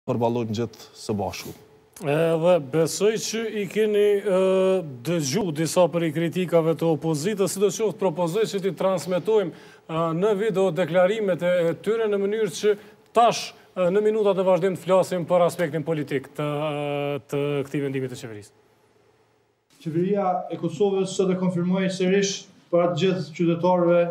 përballojmë gjithë së bashku. Dhe besoj që i keni dëgju disa për i kritikave të opozitës, si do qoftë propozoj që ti transmetojmë në video deklarimet e tyre në mënyrë që tash në minutat e vazhdim të flasim për aspektin politik të këtij vendimit të qeverisë. Qeveria e Kosovës sot e konfirmoi sërish para të gjithë qytetarëve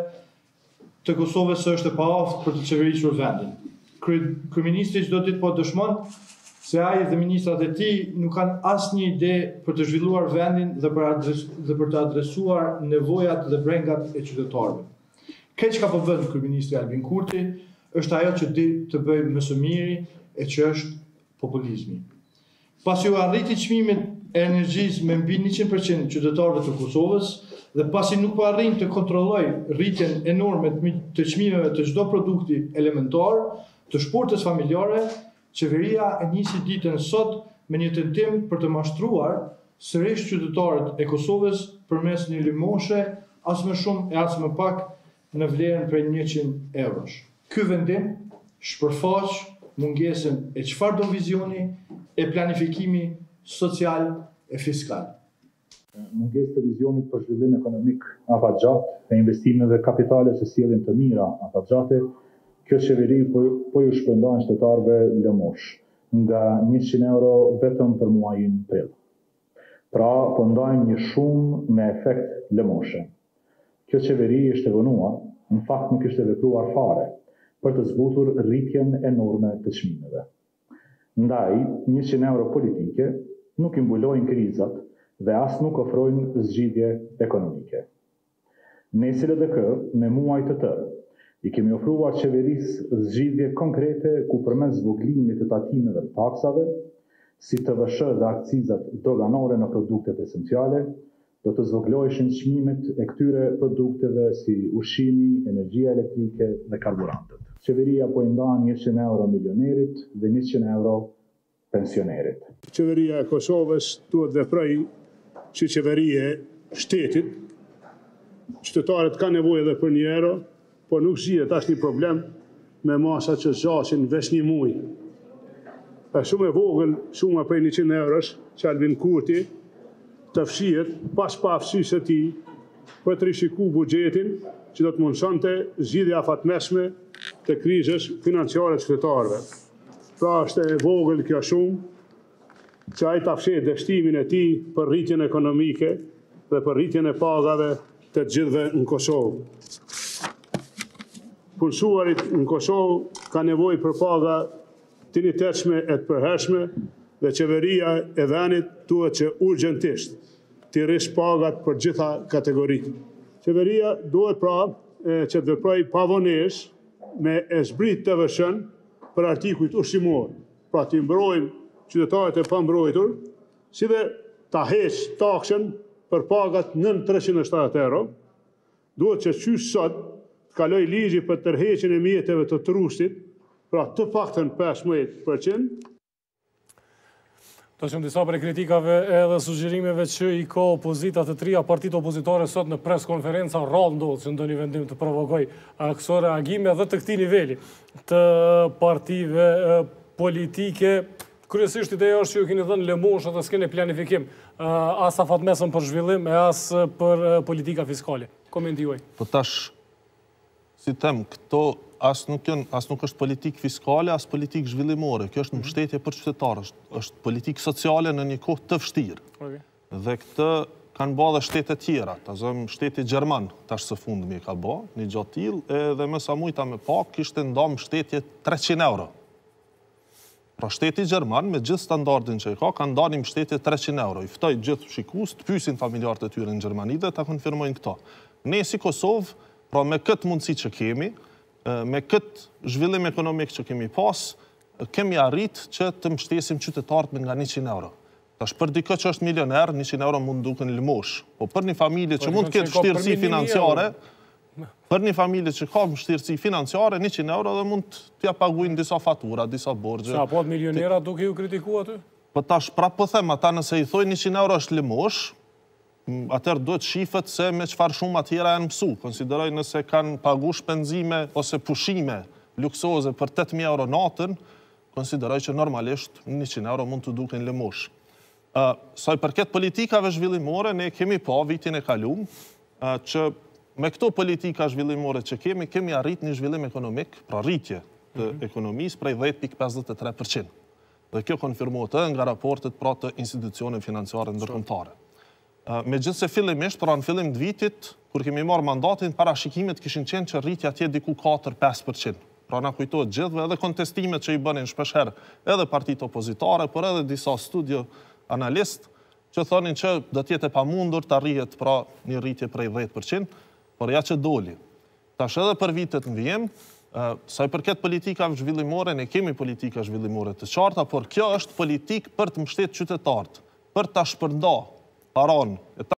të Kosovës se është e paaftë për të qeverisur vendin. Kryeministri çdo ditë po dëshmon se ai dhe ministrat e tij nuk kanë asnjë ide për të zhvilluar vendin dhe për të adresuar nevojat dhe brengat e qytetarëve. Kjo që ka po bën kryeministri Albin Kurti është ajo që di të bëjë më së miri e që është populizmi. Pasi u arriti çmimin e energjisë me mbi 100% qytetarëve të Kosovës dhe pasi nuk po arrin të kontrolloj rritjen enorme të çmimeve të çdo produkti elementar, të shportës familjare, qeveria e nisi ditën sot me një tentim për të mashtruar sërish qytetarët e Kosovës përmes një limoshe as më shumë e as më pak në vlerën prej 100 eurosh. Ky vendim shpërfaq mungesën e çfarëdo vizioni e planifikimi social e fiskal. Mungesë të vizionit për zhvillim ekonomik afatgjatë e investimeve kapitale që sjellin të mira afatgjate, kjo qeveri po ju shpërndan qytetarëve lëmosh nga 100 euro vetëm për muajin prill. Pra, po ndajnë një shumë me efekt lëmoshe. Kjo qeveri është e vonuar, në fakt nuk ishte vepruar fare, për të zbutur rritjen enorme të çmimeve. Ndaj, 100 euro politike nuk i mbulojnë krizat dhe as nuk ofrojnë zgjidhje ekonomike. Ne si LDK, me muaj të tërë, i kemi ofruar qeverisë zgjidhje konkrete ku përmes zvogëlimit të tatimeve të taksave, si TVSH dhe akcizat doganore në produktet esenciale, do të zvogëloheshin çmimet e këtyre produkteve si ushqimi, energjia elektrike dhe karburantët. Qeveria po i ndan 100 euro milionerit dhe 100 euro pensionerit. Qeveria e Kosovës duhet veprojë si qeveri e shtetit. Qytetarët kanë nevojë edhe për 1 euro, por nuk zgjidhet asnjë problem me masa që zgjasin veç një muaj. Është shumë e vogël suma prej 100 eurosh që Albin Kurti të fshihet pas pafësisë së tij për të rishikuar buxhetin që do të mundësonte zgjidhje afatmesme të krizës financiare të qytetarëve. Pra është e vogël kjo shumë që ai ta fshet dështimin e tij për rritjen ekonomike dhe për rritjen e pagave të gjithëve në Kosovë. Punësuarit në Kosovë ka nevojë për paga të njëjtëshme e të përhershme dhe qeveria e vendit duhet që urgjentisht të rrisë pagat për gjitha kategoritë. Qeveria duhet pra që të veprojë pavonesht me e zbrit TVSH-n për artikujt ushqimor, pra të mbrojmë qytetarët e pambrojtur, si dhe ta heqë taksën për pagat nën 370 euro, duhet që qysh sot të kaloj ligji për tërheqjen e mjeteve të trustit, pra të paktën 15%. Do që disa për kritikave edhe sugjerimeve që i ka opozita të trija partitë opozitare sot në preskonferenca rrallë ndodhë që ndonjë vendim të provokoj këso reagime dhe të këtij niveli të partive politike. Kryesisht ideja është që ju keni dhënë lëmoshë dhe s'keni planifikim as afatmesën për zhvillim e as për politika fiskale. Komenti juaj. Po tash, si them, këto as nuk është politikë fiskale, as politikë zhvillimore. Kjo është mbështetje për qytetarë, është politikë sociale në një kohë të vështirë. Dhe këtë kanë bë dhe shtetet tjera. Ta zëmë shteti Gjerman, tash së fundmi ka bë, një gjatë tillë, edhe më sa mujta me pak, kishte nda mbështetje 300 euro. Pra shteti Gjerman, me gjithë standardin që i ka nda një mbështetje 300 euro. I ftoj gjithë shikus, të pyesin familjarët e tyre në Gjermani dhe ta konfirmojnë këto. Ne si Kosovë, pra me këtë mundësi që kemi, me këtë zhvillim ekonomik që kemi pas, kemi arrit që të mbështesim qytetarët me nga 100 euro. Tash për dikë që është milioner, 100 euro mund duken lëmosh. Po për një familje që mund të ketë vështirësi financiare, për një familje që ka vështirësi financiare, 100 euro dhe mund t'ja paguajnë disa fatura, disa borxhe. Sa po milionera duke ju kritikuar aty? Po tash prapë po them, ata nëse i thojnë 100 euro është lëmosh, atëherë duhet shifet se me çfarë shumë tjera janë mësu. Konsideroj nëse kanë pagu shpenzime ose pushime luksoze për 8.000 euro natën, konsideroj që normalisht 100 euro mund të duken lëmosh. Sa i përket politikave zhvillimore, ne kemi pa vitin e kalum, që me këto politika zhvillimore që kemi arrit një zhvillim ekonomik, pra rritje të ekonomisë prej 10,53%. Dhe kjo konfirmohet edhe nga raportet pra të institucione financiare ndërkombëtare. Megjithse fillimisht, pra në fillim të vitit, kur kemi marrë mandatin, parashikimet kishin qenë që rritja atje diku 4-5%. Pra na kujtohet gjithve edhe kontestimet që i bënin shpeshherë edhe partitë opozitare, por edhe disa studio analist që thonin që do të jetë e pamundur të arrihet pra një rritje prej 10%, por ja që doli. Tash edhe për vitet në vijim, sa i përket politikave zhvillimore, ne kemi politika zhvillimore të qarta, por kjo është politik për të mbështetur qytetarët, për ta shpërnda paron